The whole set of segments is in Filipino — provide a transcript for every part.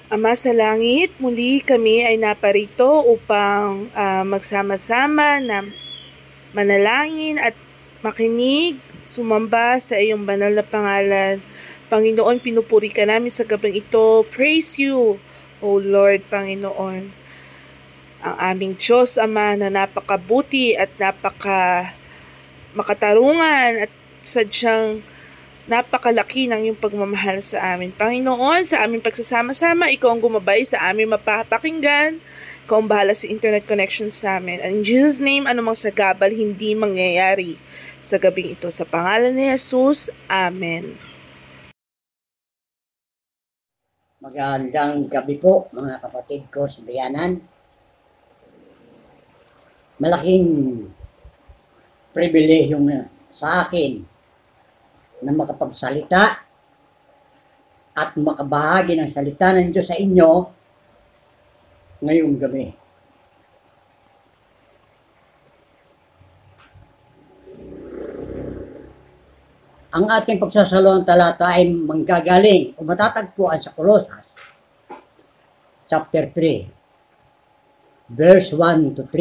Ama sa langit, muli kami ay naparito upang magsama-sama na manalangin at makinig, sumamba sa iyong banal na pangalan. Panginoon, pinupuri ka namin sa gabing ito. Praise you, O Lord, Panginoon. Ang aming Diyos, Ama, na napakabuti at makatarungan at sadyang napakalaki ng iyong pagmamahal sa amin. Panginoon, sa aming pagsasama-sama, ikaw ang gumabay sa aming mapapakinggan. Ikaw ang bahala sa internet connections namin. And in Jesus' name, anumang sagabal hindi mangyayari sa gabing ito. Sa pangalan ni Jesus, Amen. Magandang gabi po mga kapatid ko sa bayanan. Malaking pribilehyo sa akin na makapagsalita at makabahagi ng salita ng Diyos sa inyo ngayong gabi. Ang ating pagsasalong talata ay manggagaling o matatagpuan sa Colosas chapter 3 verse 1 to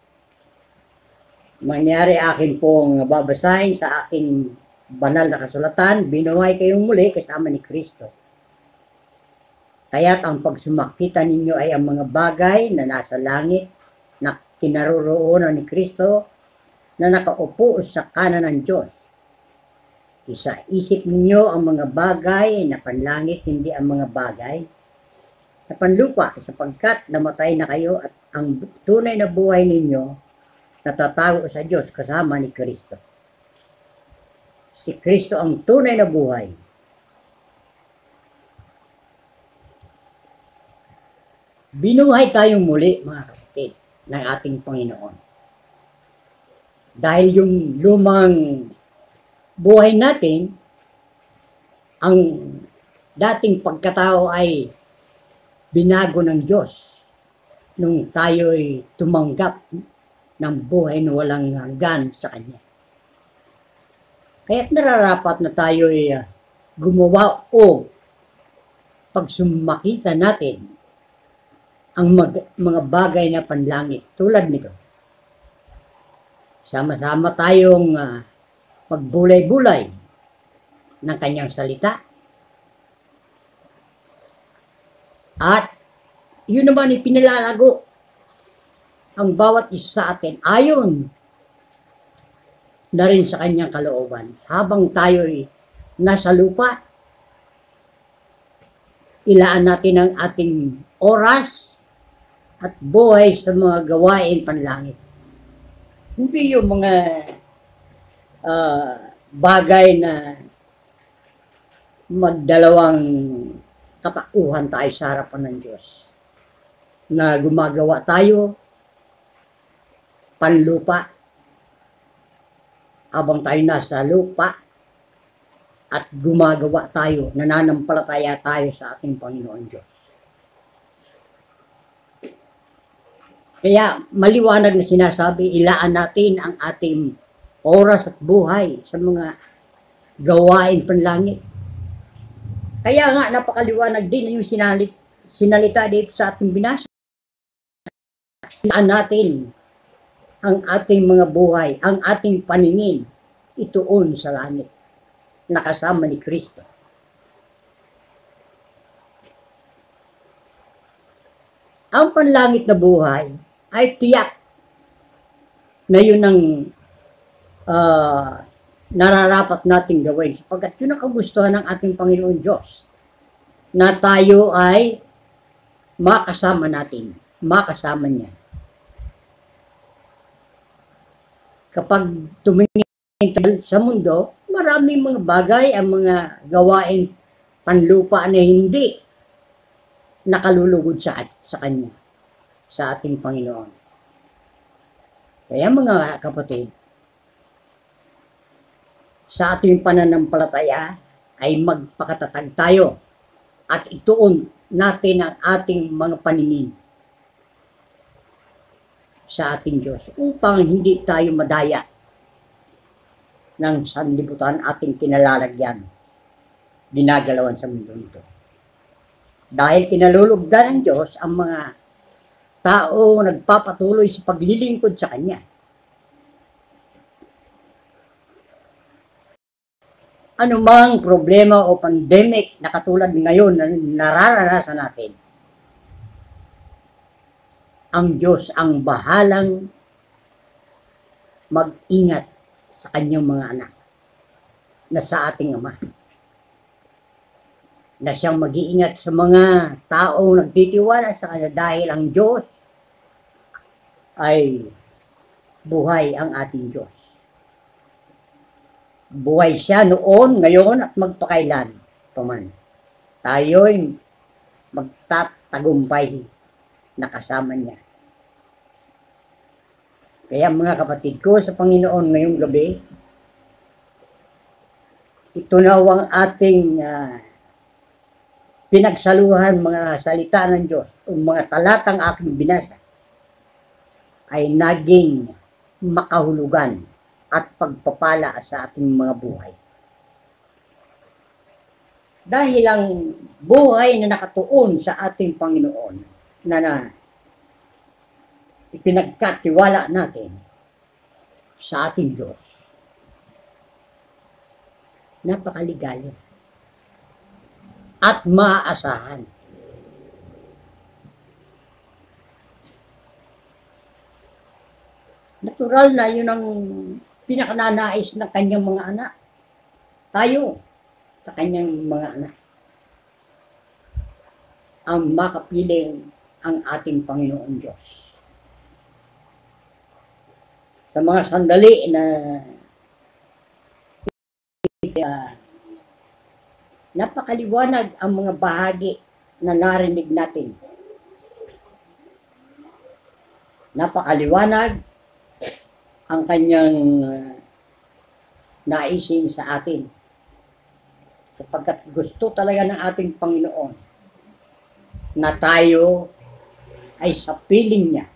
3. Mangyari akin pong babasahin sa aking banal na kasulatan, binuhay kayong muli kasama ni Kristo. Kaya't ang pagsumakita ninyo ay ang mga bagay na nasa langit na kinaroroonan ni Kristo na nakaupo sa kanan ng Diyos. Isa-isip ninyo ang mga bagay na panlangit, hindi ang mga bagay na panlupa, sapagkat namatay na kayo at ang tunay na buhay ninyo natatago sa Diyos kasama ni Kristo. Si Kristo ang tunay na buhay. Binuhay tayong muli, mga kapatid, ng ating Panginoon. Dahil yung lumang buhay natin, ang dating pagkatao ay binago ng Diyos nung tayo'y tumanggap ng buhay na walang hanggan sa Kanya. Kaya't nararapat na tayo'y gumawa o pagsumakita natin ang mga bagay na panlangit tulad nito. Sama-sama tayong magbulay-bulay ng Kanyang salita. At yun naman ipinalalago ang bawat isa sa atin ayon na rin sa Kanyang kalooban. Habang tayo'y nasa lupa, ilaan natin ang ating oras at buhay sa mga gawain panlangit. Hindi yung mga bagay na magdalawang katauhan tayo sa harapan ng Diyos. Na gumagawa tayo panlupa habang tayo nasa lupa at gumagawa tayo, nananampalataya tayo sa ating Panginoon Diyos. Kaya maliwanag na sinasabi, ilaan natin ang ating oras at buhay sa mga gawain panlangit. Kaya nga napakaliwanag din yung sinalita dito sa ating binasa. Ilaan natin ang ating mga buhay, ang ating paningin, ituon sa langit, nakasama ni Kristo. Ang panlangit na buhay ay tiyak na yun ang nararapat nating gawin, sapagkat yun ang kagustuhan ng ating Panginoon Diyos, na tayo ay makasama niya. Kapag tumingin sa mundo, maraming mga bagay, ang mga gawain panlupa na hindi nakalulugod sa Kanya, sa ating Panginoon. Kaya mga kapatid, sa ating pananampalataya ay magpakatatag tayo at ituon natin ang ating mga paningin sa ating Diyos upang hindi tayo madaya ng sanlibutan ating kinalalagyan, ginagalawan sa mundo nito. Dahil kinalulugdan ng Diyos ang mga tao nagpapatuloy sa paglilingkod sa Kanya. Anumang problema o pandemic na katulad ngayon na nararanasan natin, ang Diyos ang bahalang mag-ingat sa kanyang mga anak na sa ating Ama. Na siyang mag-iingat sa mga taong nagtitiwala sa Kanya dahil ang Diyos ay buhay ang ating Diyos. Buhay siya noon, ngayon at magpakailan paman. Tayo'y magtatagumpay na kasama niya. Kaya mga kapatid ko sa Panginoon ngayong gabi, ito na ang ating pinagsaluhan mga salita ng Diyos o mga talatang aking binasa ay naging makahulugan at pagpapala sa ating mga buhay. Dahil ang buhay na nakatuon sa ating Panginoon na ipinagkatiwala natin sa ating Diyos, napakaligaya at maaasahan. Natural na yun ang pinakananais ng kanyang mga anak. Tayo, sa kanyang mga anak. Ang makapiling ang ating Panginoon Diyos. Sa mga sandali na napakaliwanag ang mga bahagi na narinig natin. Napakaliwanag ang kanyang naisin sa atin. Sapagkat gusto talaga ng ating Panginoon na tayo ay sa piling niya.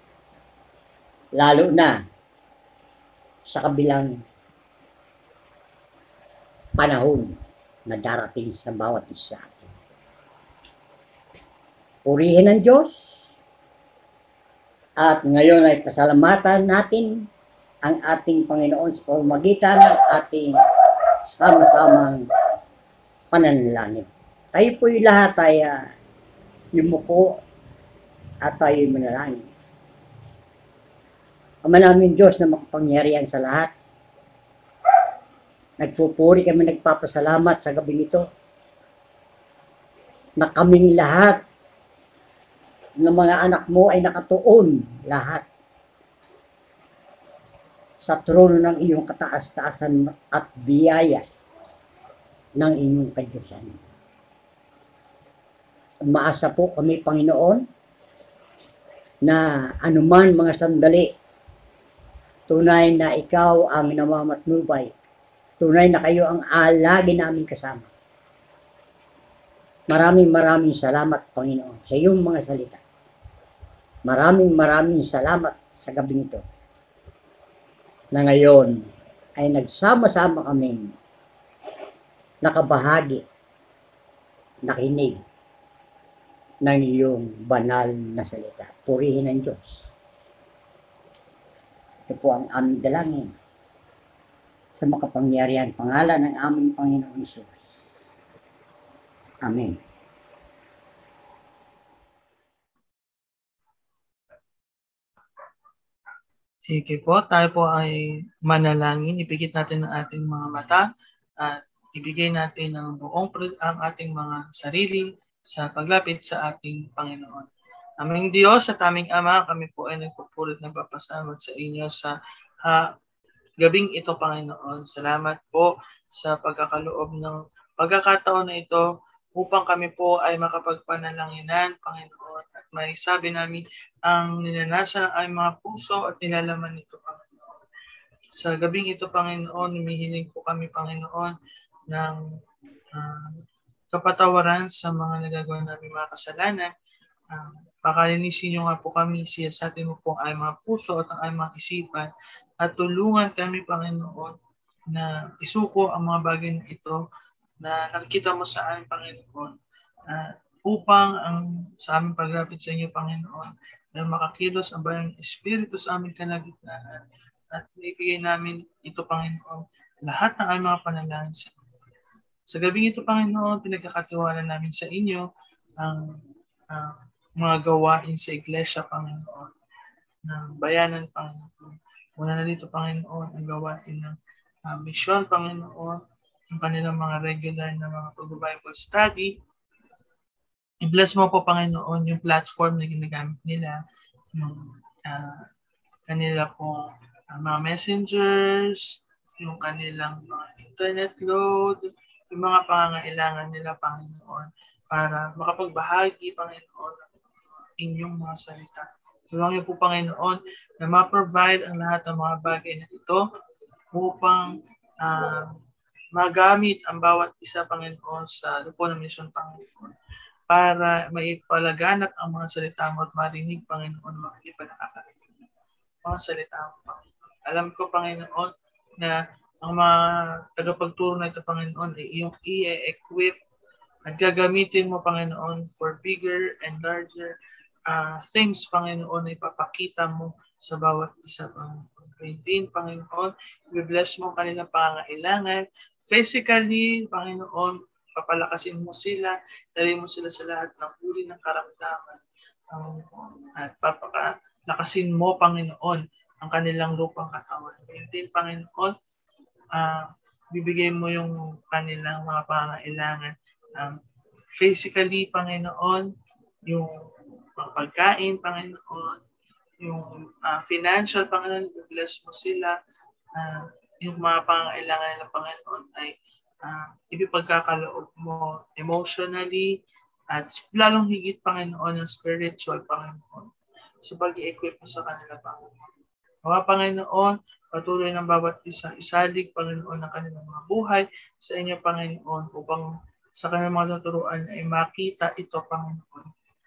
Lalo na sa kabilang panahon na darating sa bawat isa. Purihin ang Diyos at ngayon ay pasalamatan natin ang ating Panginoon sa pamamagitan ng ating sama-samang pananalangin. Tayo po'y lahat ay yumuko at tayo'y manalangin. Ama namin Diyos na makapangyarihan sa lahat, nagpupuri kami, nagpapasalamat sa gabing ito na kaming lahat ng mga anak mo ay nakatuon lahat sa trono ng iyong kataas-taasan at biyaya ng inyong kadyusan. Umaasa po kami, Panginoon, na anuman mga sandali, tunay na ikaw ang namamatnubay. Tunay na kayo ang lagi namin kasama. Maraming salamat, Panginoon, sa iyong mga salita. Maraming salamat sa gabing ito na ngayon ay nagsama-sama kaming nakabahagi, nakinig ng iyong banal na salita. Purihin ang Diyos. Ito po ang aming dalangin sa makapangyarihan pangalan ng aming Panginoong Hesus. Amen. Sige po, tayo po ay manalangin. Ipikit natin ang ating mga mata at ibigay natin ang ang ating mga sarili sa paglapit sa ating Panginoon. Aming Diyos at aming Ama, kami po ay nagpupulit ng papasalamat sa inyo sa gabing ito, Panginoon. Salamat po sa pagkakaloob ng pagkakataon na ito upang kami po ay makapagpanalanginan, Panginoon, at may sabi namin ang ninanasan ng aming mga puso at nilalaman nito, Panginoon. Sa gabing ito, Panginoon, humihiling po kami, Panginoon, ng kapatawaran sa mga nagagawa namin mga kasalanan. Pakalinisin niyo nga po kami, siyasatin mo po ang aming mga puso at ang aming mga isipan at tulungan kami, Panginoon, na isuko ang mga bagay na ito na nakikita mo sa aming Panginoon. upang sa aming paglapit sa inyo, Panginoon, na makakilos ang bayang Espiritu sa aming kalagitnaan at ibigay namin ito, Panginoon, lahat ng aming mga panalangin sa inyo. Sa gabing ito, Panginoon, pinagkakatiwala namin sa inyo ang mga gawain sa Iglesia, Panginoon, ng bayanan, Panginoon. Muna na dito, Panginoon, ang gawain ng misyon, Panginoon, ang kanilang mga regular na mga pag-Bible study. I-bless mo po, Panginoon, yung platform na ginagamit nila, yung kanila po mga messengers, yung kanilang mga internet load, yung mga pangangailangan nila, Panginoon, para makapagbahagi, Panginoon, ng inyong mga salita. Tulungan niyo po, Panginoon, na ma-provide ang lahat ng mga bagay na ito upang magamit ang bawat isa, Panginoon, sa lupo ng misyon, Panginoon, para maipalaganap ang mga salita mo at marinig, Panginoon, mga hindi pa nakakarinig. Mga salita mo, Panginoon. Alam ko, Panginoon, na ang mga tagapagturo na ito, Panginoon, ay iyong i-equip at gagamitin mo, Panginoon, for bigger and larger things, Panginoon, na ipapakita mo sa bawat isa, Panginoon. Kaya din, Panginoon, i-bless mo kanilang pangangailangan. Physically, Panginoon, papalakasin mo sila, dalhin mo sila sa lahat ng uri ng karamdaman, Panginoon. At papalakasin mo, Panginoon, ang kanilang lupang katawan. Kaya din, Panginoon, bibigay mo yung kanilang mga pangangailangan. Physically, Panginoon, yung pagkain, Panginoon, yung financial, Panginoon, bless mo sila. Yung mga pangangailangan nila, Panginoon, ay ipipagkakaloob mo emotionally at lalong higit, Panginoon, ng spiritual, Panginoon, sa pag-i-equip mo sa kanila, Panginoon. Mga Panginoon, patuloy ng bawat isa, isalig, Panginoon, ng kanilang mga buhay sa inyo, Panginoon, upang sa kanilang mga tuturuan ay makita ito, Panginoon.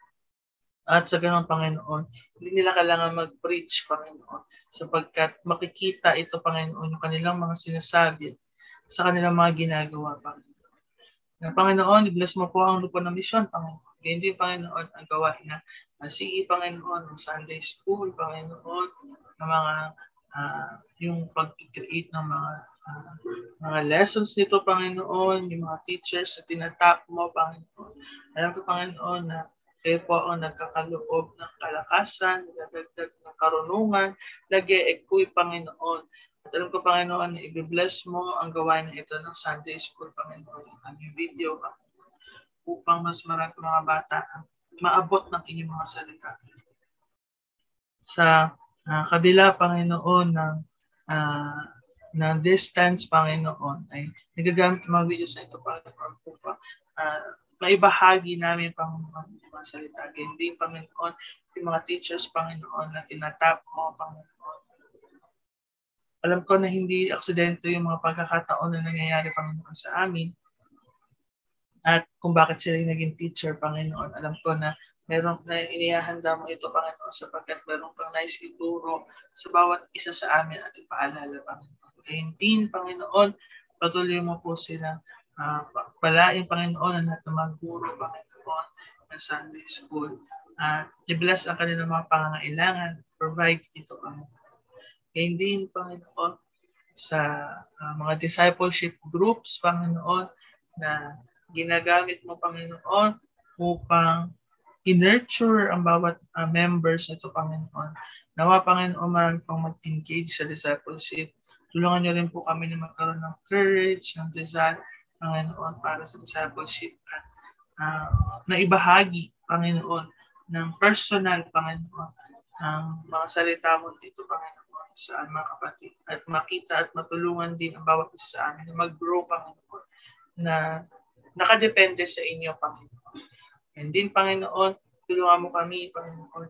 At sa ganun, Panginoon, hindi nila kailangan mag-preach, Panginoon, sapagkat makikita ito, Panginoon, yung kanilang mga sinasabi sa kanilang mga ginagawa, Panginoon. Panginoon, i-bless mo po ang lupa ng misyon, Panginoon. Ganyan din, Panginoon, ang gawain na CE, Panginoon, ng Sunday School, Panginoon, ng mga yung pag-create ng mga lessons nito, Panginoon, yung mga teachers na tinatap mo, Panginoon. Alam ko, Panginoon, na kayo po ang nagkakaloob ng kalakasan, nagdagdag ng karunungan, nag-e-equip, Panginoon. At alam ko, Panginoon, na i-bless mo ang gawain na ito ng Sunday School, Panginoon, ang aming video, upang mas maraming mga bata maabot ng inyong mga salita. Sa kabila, Panginoon, ng distance, Panginoon, ay nagagamit ng mga videos na ito, Panginoon, upang maibahagi namin, Panginoon, yung mga salita. Hindi, Panginoon, yung mga teachers, Panginoon, na tinatap mo, Panginoon. Alam ko na hindi aksidente yung mga pagkakataon na nangyayari, Panginoon, sa amin. At kung bakit sila yung naging teacher, Panginoon, alam ko na meron na inihahanda mo ito, Panginoon, sapagkat meron kang nais ituro sa bawat isa sa amin at ipaalala, Panginoon. Hindi, Panginoon, patuloy mo po sila palain, Panginoon, ang lahat ng mga guro, Panginoon, ng Sunday School. I-bless ang kanilang mga pangangailangan, provide ito, Panginoon. Hindi, Panginoon, sa mga discipleship groups, Panginoon, na ginagamit mo, Panginoon, upang i-nurture ang bawat members nito, Panginoon. Nawa, Panginoon, marami pang mag-engage sa discipleship. Tulungan niyo rin po kami na magkaroon ng courage, ng desire, Panginoon, para sa discipleship at naibahagi, Panginoon, ng personal, Panginoon, ang mga salita mo dito, Panginoon, sa mga kapatid. At makita at matulungan din ang bawat isa sa amin na mag-grow, Panginoon, na nakadepende sa inyo, Panginoon. And din, Panginoon, tulungan mo kami, Panginoon,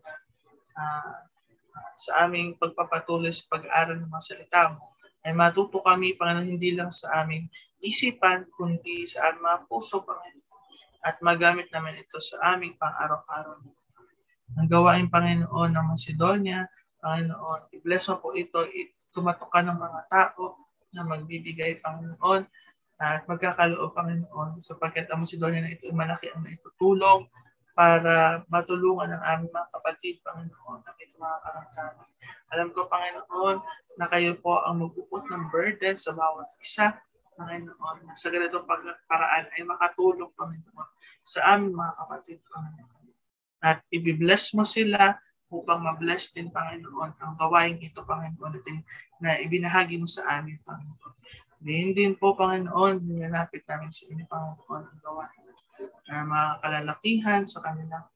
sa aming pagpapatuloy sa pag-aaral ng mga salita mo. Ay matuto kami, Panginoon, hindi lang sa aming isipan, kundi sa aming mga puso, Panginoon. At magamit namin ito sa aming pang-araw-araw. Ang gawain, Panginoon, ng Macedonia, Panginoon, i-bless mo po ito, tumatukan ng mga tao na magbibigay, Panginoon, at magkakaloob, Panginoon, sapagkat ang Macedonia na ito ay malaki ang naitutulong para matulungan ang aming mga kapatid, Panginoon, na ito mga karamdaman. Alam ko, Panginoon, na kayo po ang magpuput ng burden sa bawat isa, Panginoon, na sa ganitong paraan ay makatulong, Panginoon, sa aming mga kapatid, Panginoon. At ibibless mo sila upang mabless din, Panginoon, ang gawain ito, Panginoon, na ibinahagi mo sa amin, Panginoon. Ngayon din po, Panginoon, nilalapit namin sa inyo, Panginoon, ang gawain na mga kalalakihan sa kanilang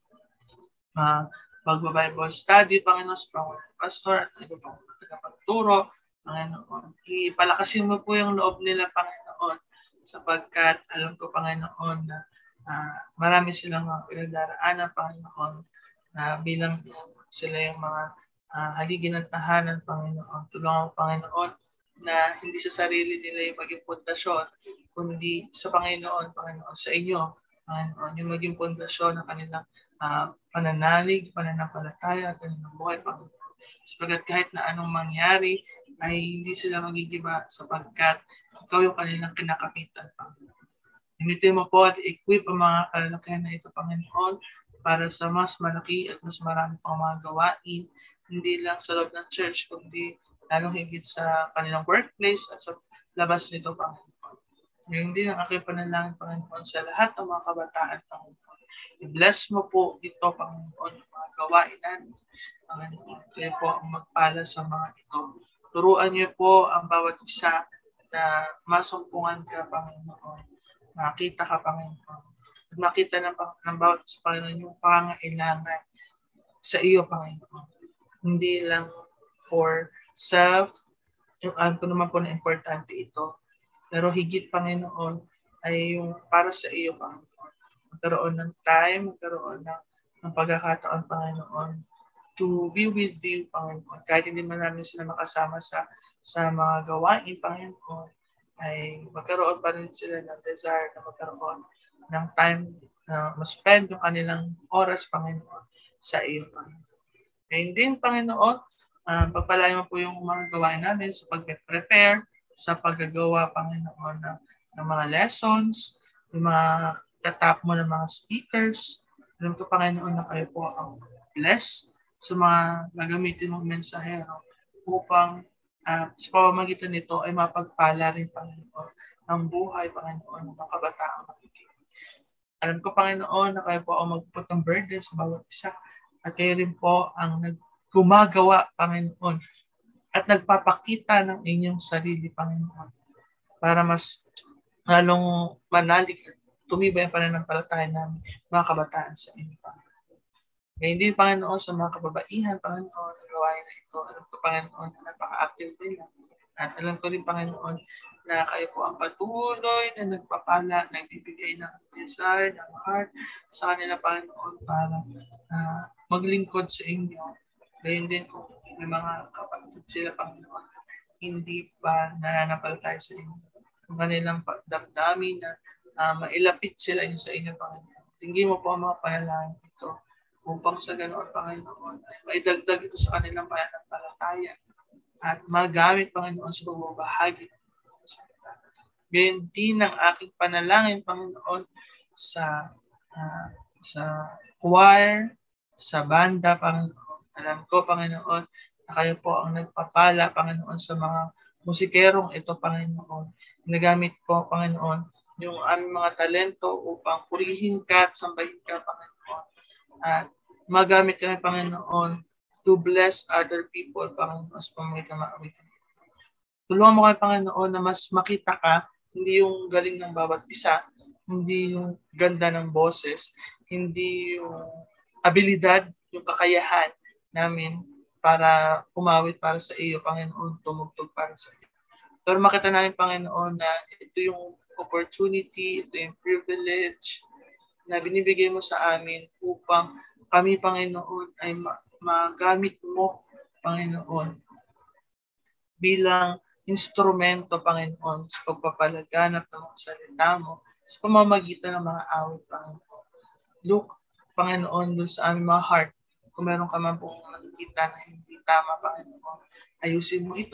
pag-Bible study, Panginoon, sa Panginoon Pastor, at iba pang tagapagturo, Panginoon. Ipalakasin mo po yung loob nila, Panginoon, sapagkat alam ko, Panginoon, na marami silang mga pinagdaraanan, Panginoon, na bilang sila yung mga haligi ng tahanan, Panginoon. Tulungan mo, Panginoon, na hindi sa sarili nila yung maging pundasyon, kundi sa Panginoon, Panginoon, sa inyo, Panginoon, yung maging pundasyon ng kanilang pananalig, pananampalataya, at kanilang buhay, Panginoon. Sapagat kahit na anong mangyari, ay hindi sila magigiba sapagkat ikaw yung kanilang kinakapitan, Panginoon. Gamitin mo po at equip ang mga kalalakihan na ito, Panginoon, para sa mas malaki at mas marami pang mga gawain, hindi lang sa loob ng church, kundi lalong higit sa kanilang workplace at sa labas nito, Panginoon. Ngayon din ang aking panalangin, Panginoon, sa lahat ng mga kabataan, Panginoon. I-bless mo po ito, Panginoon, yung mga gawain natin, Panginoon. Kayo po ang magpala sa mga ito. Turuan niyo po ang bawat isa na masumpungan ka, Panginoon. Makita ka, Panginoon. At makita ng bawat isa, Panginoon, yung pangailangan sa iyo, Panginoon. Hindi lang for self, yung alam ko naman po na importante ito. Pero higit, Panginoon, ay yung para sa iyo, Panginoon. Magkaroon ng time, magkaroon ng pagkakataon, Panginoon, to be with you, Panginoon. Kahit hindi man namin sila makasama sa mga gawain, Panginoon, ay magkaroon pa rin sila ng desire na magkaroon ng time na ma-spend yung kanilang oras, Panginoon, sa iyo, Panginoon. Ngayon din, Panginoon, pagpalain mo po yung mga gawain namin sa pag-prepare, sa paggagawa, Panginoon, ng mga lessons, yung mga katap mo ng mga speakers. Alam ko, Panginoon, na kayo po ang bless sa mga gagamitin mong mensahero upang sa pamamagitan nito ay mapagpala rin, Panginoon, ang buhay, Panginoon, ng mga kabataang makikinig. Alam ko, Panginoon, na kayo po ang magput ng burden sa bawat isa at kayo rin po ang gumagawa, Panginoon, at nagpapakita ng inyong sarili, Panginoon, para mas lalong manalig at tumibay ang pananampalataya namin, mga kabataan sa inyo, Panginoon. Ngayon din, Panginoon, sa mga kababaihan, Panginoon, ang gawain na ito, alam ko, Panginoon, na napaka-active nila. At alam ko rin, Panginoon, na kayo po ang patuloy na nagpapala, nagbibigay ng desire, ng heart sa kanila, Panginoon, para maglingkod sa inyo. Ngayon din, kung may mga kapatid sila, Panginoon, hindi pa nananampalataya sa inyo. Ang kanilang damdamin na mailapit sila sa inyo, Panginoon. Tingin mo po ang mga panalangin ito upang sa ganoon, Panginoon, ay dagdag ito sa kanilang pananampalataya at magamit, Panginoon, sa pagbabahagi. Ganyan din ang aking panalangin, Panginoon, sa choir, sa banda, Panginoon. Alam ko, Panginoon, na kayo po ang nagpapala, Panginoon, sa mga musikerong ito, Panginoon. Nagamit po, Panginoon, yung aming mga talento upang purihin ka at sambahin ka, Panginoon. At magamit kami, Panginoon, to bless other people, Panginoon, sa pamamagitan ng awitin. Tulungan mo kayo, Panginoon, na mas makita ka, hindi yung galing ng bawat isa, hindi yung ganda ng boses, hindi yung abilidad, yung kakayahan namin para umawit para sa iyo, Panginoon, tumugtog para sa iyo. Pero makita namin, Panginoon, na ito yung opportunity, ito yung privilege na binibigay mo sa amin upang kami, Panginoon, ay magamit mo, Panginoon, bilang instrumento, Panginoon, sa pagpapalaganap ng mga salita mo, sa pamamagitan ng mga awit, Panginoon. Look, Panginoon, dun sa aming mga heart, kung meron ka man pong nakikita na hindi tama, Panginoon, ayusin mo ito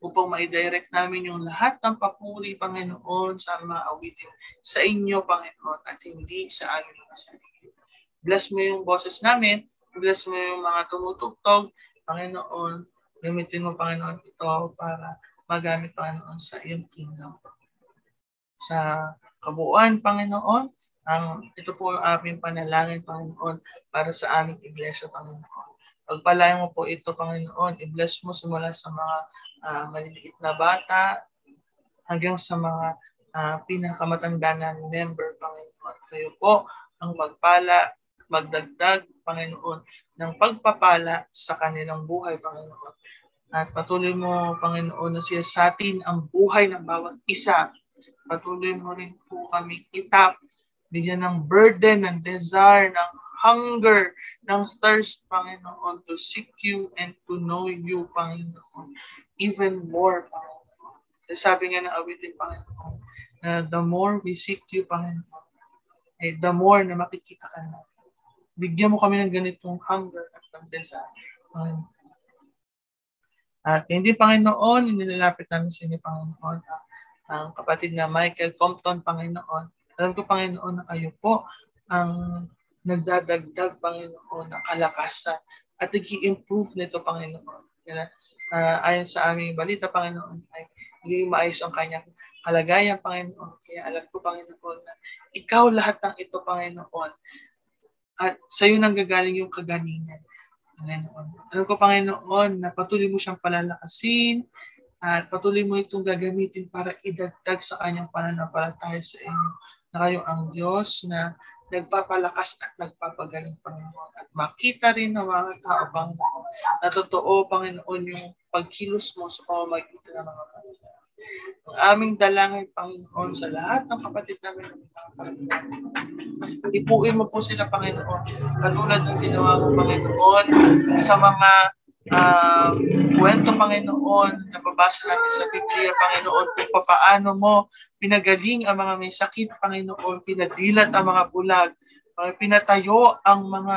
upang ma-direct namin yung lahat ng papuri, Panginoon, sa mga awitin sa inyo, Panginoon, at hindi sa aming mga sarili. Bless mo yung boses namin, bless mo yung mga tumutugtog, Panginoon, gamitin mo, Panginoon, ito para magamit, Panginoon, sa iyong kingdom. Sa kabuuan, Panginoon, ito po ang aming panalangin, Panginoon, para sa aming iglesia, Panginoon. Pagpalain mo po ito, Panginoon, i-bless mo simula sa mga maliliit na bata hanggang sa mga pinakamatanda na member, Panginoon. Kayo po ang magpala, magdagdag, Panginoon, ng pagpapala sa kanilang buhay, Panginoon. At patuloy mo, Panginoon, na siya sa atin ang buhay ng bawat isa. Patuloy mo rin po kami itap, bigyan ng burden, ng desire, ng hunger, ng thirst, Panginoon, to seek you and to know you, Panginoon, even more, Panginoon. Sabi nga ng awitin, Panginoon, na the more we seek you, Panginoon, the more na makikita ka na. Bigyan mo kami ng ganitong hunger at ng desire, Panginoon. At hindi, Panginoon, inilalapit namin sa inyo, Panginoon, ang kapatid na Michael Compton, Panginoon. Alam ko, Panginoon, na kayo po ang nagdadagdag, Panginoon, ng kalakasan at nag-i-improve nito, Panginoon. Ayon sa aming balita, Panginoon, ay hindi maayos ang kanyang kalagayan, Panginoon. Kaya alam ko, Panginoon, na ikaw lahat ng ito, Panginoon, at sa iyo nanggagaling yung kagalingan, Panginoon. Alam ko, Panginoon, na patuloy mo siyang palalakasin at patuloy mo itong gagamitin para idagdag sa kanyang pananampalataya sa inyo na kayo ang Diyos na nagpapalakas at nagpapagaling, Panginoon. At makita rin ng mga tao, Panginoon, na totoo, Panginoon, yung pagkilos mo sa pamamagitan ng mga Panginoon. Ang aming dalangin, Panginoon, sa lahat ng kapatid namin ng mga Panginoon. Ipuin mo po sila, Panginoon, katulad ng ginawa mo, Panginoon, sa mga kwento, Panginoon, na babasa namin sa Biblia, Panginoon, kung paano mo pinagaling ang mga may sakit, Panginoon, pinadilat ang mga bulag, pinatayo ang mga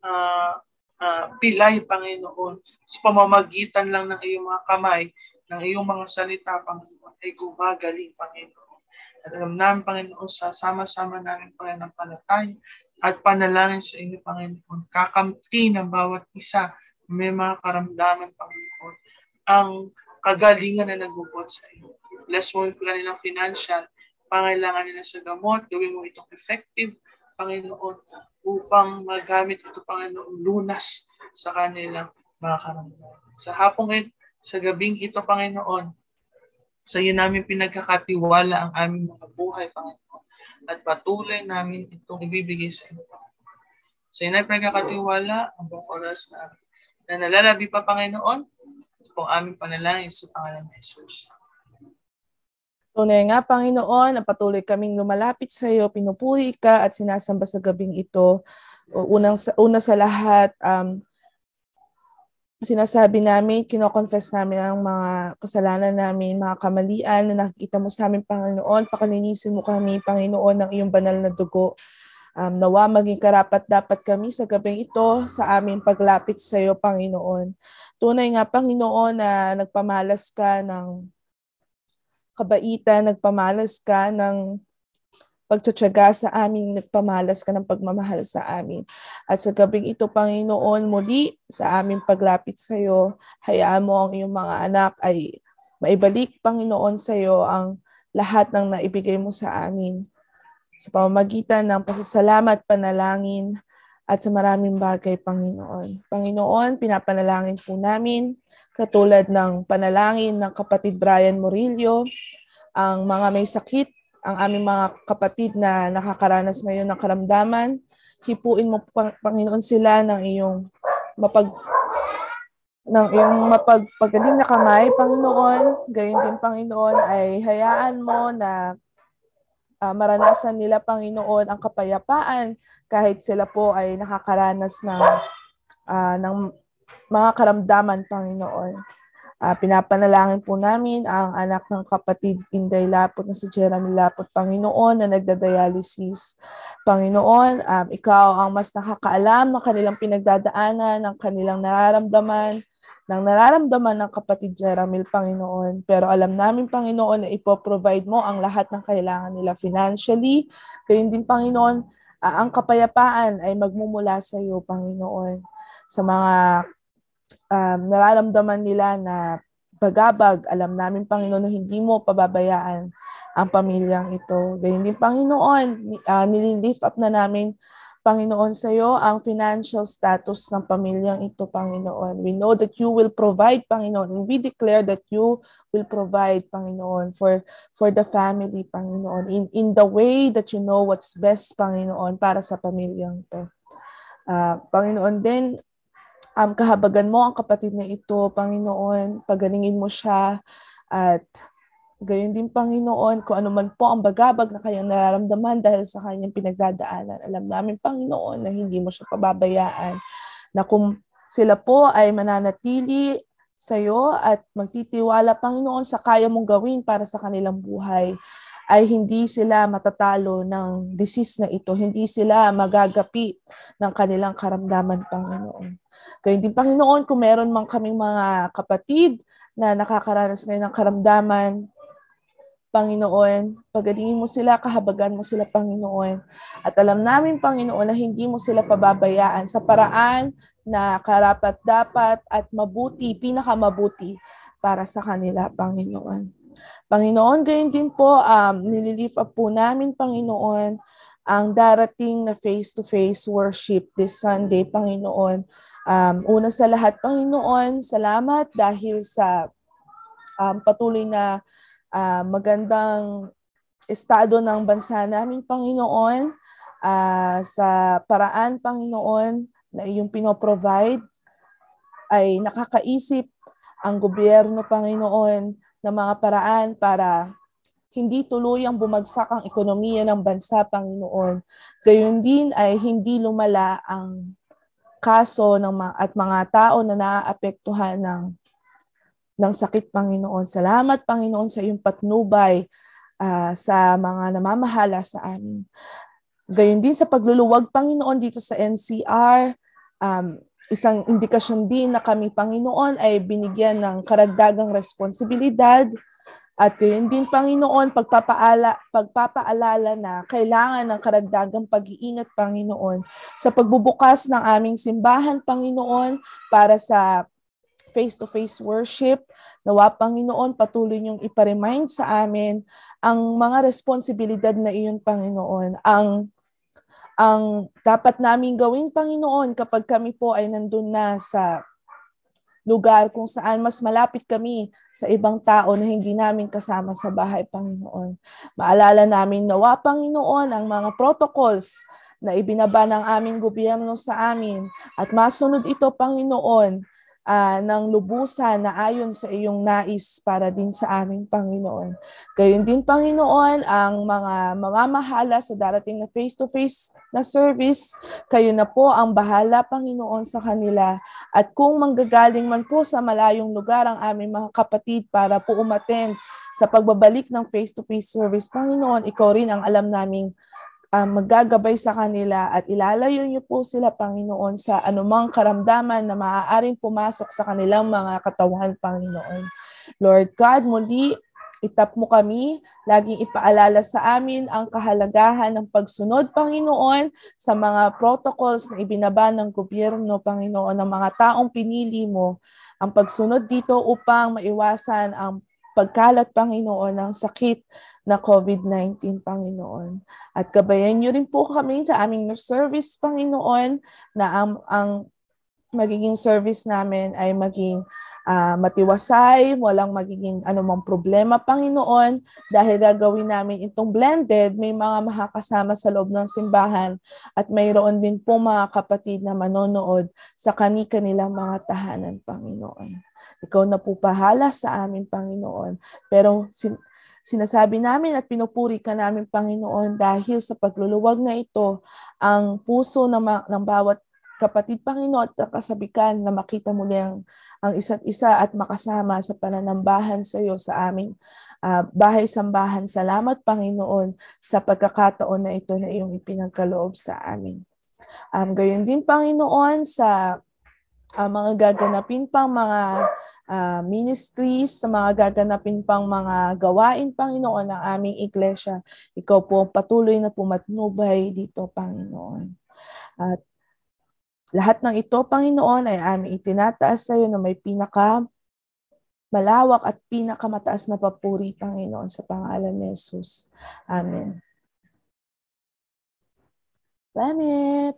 pilay, Panginoon, sa pamamagitan lang ng iyong mga kamay, ng iyong mga salita, Panginoon, ay gumagaling, Panginoon. At alam namin, Panginoon, sa sama-sama namin, pananampalataya at panalangin sa inyo, Panginoon, kakamti ng bawat isa, may mga karamdaman, Panginoon, ang kagalingan na nagbubot sa iyo. Bless mo yung kanilang financial, pangailangan nila sa gamot, gawin mo itong effective, Panginoon, upang magamit ito, Panginoon, lunas sa kanilang mga karamdaman. Sa hapong ngayon, sa gabing ito, Panginoon, sa iyo namin pinagkakatiwala ang aming mga buhay, Panginoon, at patuloy namin itong ibibigay sa inyo, Panginoon. Sa iyo namin pinagkakatiwala ang buong oras na nalalabi pa, Panginoon, kung aming panalangin sa pangalan ni Jesus. Tunay nga, Panginoon, na patuloy kaming lumalapit sa iyo, pinupuri ka at sinasamba sa gabing ito. Una sa lahat, sinasabi namin, kino-confess namin ang mga kasalanan namin, mga kamalian na nakikita mo sa amin, Panginoon. Pakalinisin mo kami, Panginoon, ng iyong banal na dugo. Nawa maging karapat-dapat kami sa gabing ito sa aming paglapit sa iyo, Panginoon. Tunay nga, Panginoon, na nagpamalas ka ng kabaitan, nagpamalas ka ng pagtsatsaga sa amin, nagpamalas ka ng pagmamahal sa amin. At sa gabing ito, Panginoon, muli sa aming paglapit sa iyo, hayaan mo ang iyong mga anak ay maibalik, Panginoon, sa iyo ang lahat ng naibigay mo sa amin. Sa pamamagitan ng pasasalamat, panalangin, at sa maraming bagay, Panginoon. Panginoon, pinapanalangin po namin, katulad ng panalangin ng kapatid Brian Murillo, ang mga may sakit, ang aming mga kapatid na nakakaranas ngayon ng karamdaman, hipuin mo, Panginoon, sila ng iyong mapagpagaling na kamay, Panginoon. Gayon din, Panginoon, ay hayaan mo na maranasan nila, Panginoon, ang kapayapaan kahit sila po ay nakakaranas ng mga karamdaman, Panginoon. Pinapanalangin po namin ang anak ng kapatid Inday Lapot na si Jeremy Lapot, Panginoon, na nagdadialysis. Panginoon, ikaw ang mas nakakaalam ng kanilang pinagdadaanan, ng kanilang nararamdaman. ng nararamdaman ng kapatid Jeramil, Panginoon. Pero alam namin, Panginoon, na ipoprovide mo ang lahat ng kailangan nila financially. Gayon din, Panginoon, ang kapayapaan ay magmumula sa iyo, Panginoon. Sa mga nararamdaman nila na bagabag, alam namin, Panginoon, na hindi mo pababayaan ang pamilyang ito. Gayon din, Panginoon, nililift up na namin, Panginoon, sa iyo ang financial status ng pamilyang ito, Panginoon. We know that you will provide, Panginoon, and we declare that you will provide, Panginoon, for the family, Panginoon, in the way that you know what's best, Panginoon, para sa pamilyang ito. Panginoon din, kahabagan mo ang kapatid na ito, Panginoon, pagalingin mo siya, at gayon din, Panginoon, kung ano man po ang bagabag na kanyang nararamdaman dahil sa kanyang pinagdadaanan. Alam namin, Panginoon, na hindi mo siya pababayaan, na kung sila po ay mananatili sa iyo at magtitiwala, Panginoon, sa kaya mong gawin para sa kanilang buhay, ay hindi sila matatalo ng disease na ito, hindi sila magagapi ng kanilang karamdaman, Panginoon. Gayon din, Panginoon, kung meron man kaming mga kapatid na nakakaranas ngayon ng karamdaman, Panginoon, pagalingin mo sila, kahabagan mo sila, Panginoon. At alam namin, Panginoon, na hindi mo sila pababayaan sa paraan na karapat-dapat at mabuti, pinakamabuti para sa kanila, Panginoon. Panginoon, gayon din po, nililift up po namin, Panginoon, ang darating na face-to-face worship this Sunday, Panginoon. Una sa lahat, Panginoon, salamat dahil sa patuloy na magandang estado ng bansa namin, Panginoon, sa paraan, Panginoon, na iyong pinoprovide, ay nakakaisip ang gobyerno, Panginoon, ng mga paraan para hindi tuluyang bumagsak ang ekonomiya ng bansa, Panginoon. Gayon din ay hindi lumala ang kaso at mga tao na naaapektuhan ng sakit, Panginoon. Salamat, Panginoon, sa iyong patnubay sa mga namamahala sa amin. Gayon din sa pagluluwag, Panginoon, dito sa NCR, isang indikasyon din na kami, Panginoon, ay binigyan ng karagdagang responsibilidad. At gayon din, Panginoon, pagpapaalala na kailangan ng karagdagang pag-iingat, Panginoon, sa pagbubukas ng aming simbahan, Panginoon, para sa face-to-face worship. Nawa, Panginoon, patuloy niyong iparemind sa amin ang mga responsibilidad na iyon, Panginoon. Ang dapat naming gawin, Panginoon, kapag kami po ay nandun na sa lugar kung saan mas malapit kami sa ibang tao na hindi namin kasama sa bahay, Panginoon. Maalala namin, nawa, Panginoon, ang mga protocols na ibinaba ng aming gobyerno sa amin at masunod ito, Panginoon, ng lubusan na ayon sa iyong nais para din sa aming, Panginoon. Gayon din, Panginoon, ang mga mamamahala sa darating na face-to-face na service, kayo na po ang bahala, Panginoon, sa kanila. At kung manggagaling man po sa malayong lugar ang aming mga kapatid para po umattend sa pagbabalik ng face-to-face service, Panginoon, ikaw rin ang alam naming maggagabay sa kanila at ilalayo niyo po sila, Panginoon, sa anumang karamdaman na maaaring pumasok sa kanilang mga katawan, Panginoon. Lord God, muli, itap mo kami, laging ipaalala sa amin ang kahalagahan ng pagsunod, Panginoon, sa mga protocols na ibinaba ng gobyerno, Panginoon, ng mga taong pinili mo, ang pagsunod dito upang maiwasan ang pagkalat, Panginoon, ng sakit na COVID-19, Panginoon. At gabayan niyo rin po kami sa aming service, Panginoon, na ang magiging service namin ay maging matiwasay, walang magiging anumang problema, Panginoon, dahil gagawin namin itong blended, may mga makakasama sa loob ng simbahan at mayroon din po mga kapatid na manonood sa kanilang mga tahanan, Panginoon. Ikaw na po bahala sa amin, Panginoon. Pero sinasabi namin at pinupuri ka namin, Panginoon, dahil sa pagluluwag na ito, ang puso ng bawat kapatid, Panginoon, at kasabikan na makita muli ang isa't isa at makasama sa pananambahan sa iyo sa aming bahay-sambahan. Salamat, Panginoon, sa pagkakataon na ito na iyong ipinagkaloob sa amin. Gayon din, Panginoon, sa mga gaganapin pang mga ministries, sa mga gaganapin pang mga gawain, Panginoon, ng aming iglesia. Ikaw po patuloy na pumatnubay dito, Panginoon. At lahat ng ito, Panginoon, ay aming itinataas sa iyo na may malawak at pinakamataas na papuri, Panginoon, sa pangalan ni Jesus. Amen. Salamat.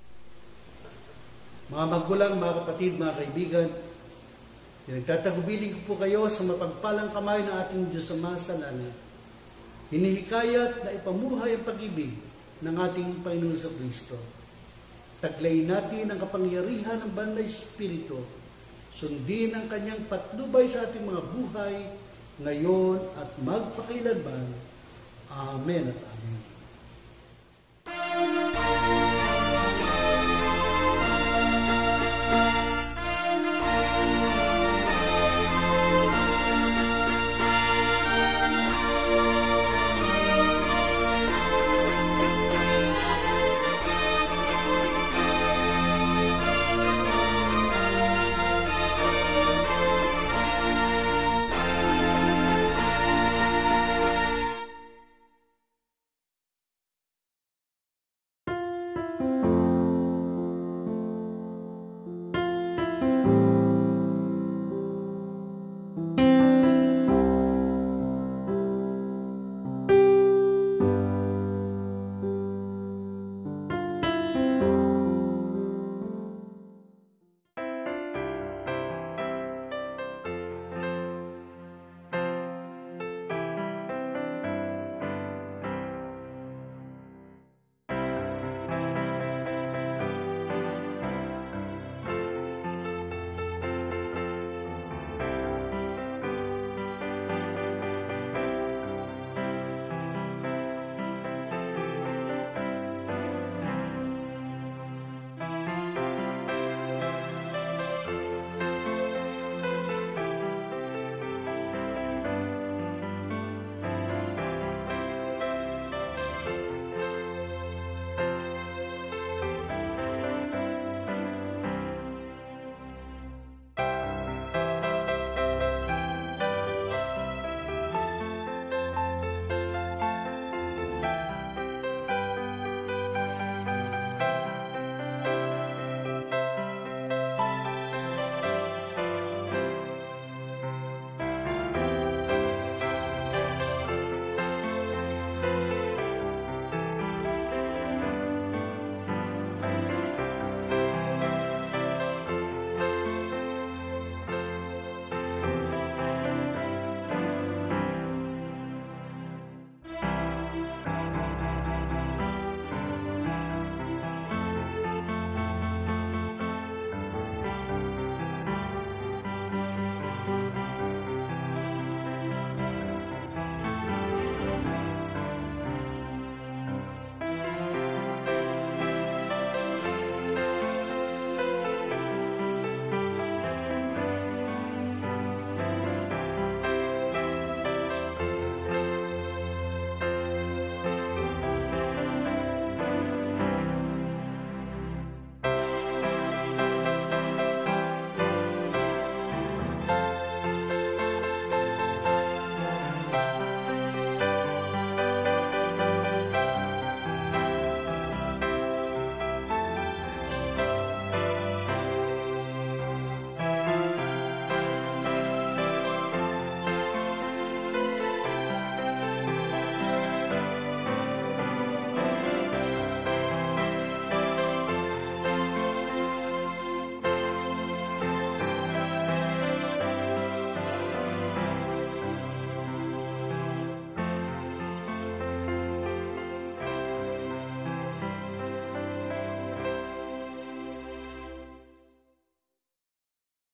Mga magulang, mga kapatid, mga kaibigan, nagtatagubilin ko po kayo sa mapagpalang kamay ng ating Diyos Ama sa langit. Hinihikayat na ipamuhay ang pag-ibig ng ating Panginoon sa Kristo. Taglayin natin ang kapangyarihan ng Banal na Espiritu. Sundin ang kanyang patnubay sa ating mga buhay ngayon at magpakailanman. Amen at amen.